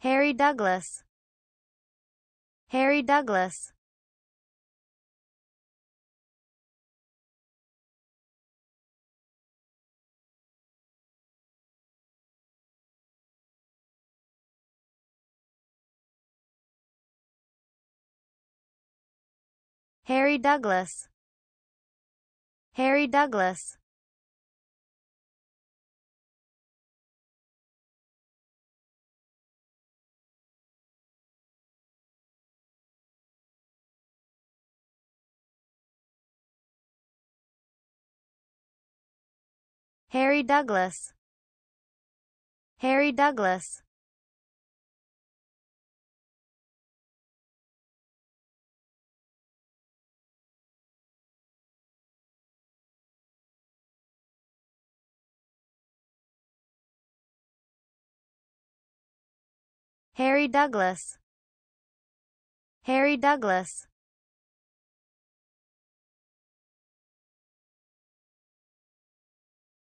Harry Douglas. Harry Douglas. Harry Douglas. Harry Douglas. Harry Douglas. Harry Douglas. Harry Douglas. Harry Douglas.